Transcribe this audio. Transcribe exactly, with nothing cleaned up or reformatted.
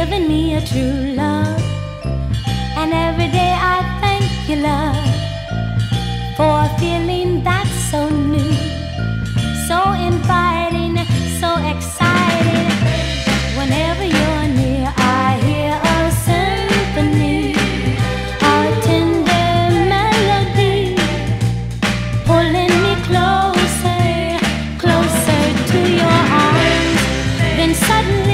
given me a true love, and every day I thank you, love, for a feeling that's so new, so inviting, so exciting. Whenever you're near, I hear a symphony, a tender melody, pulling me closer, closer to your arms. Then suddenly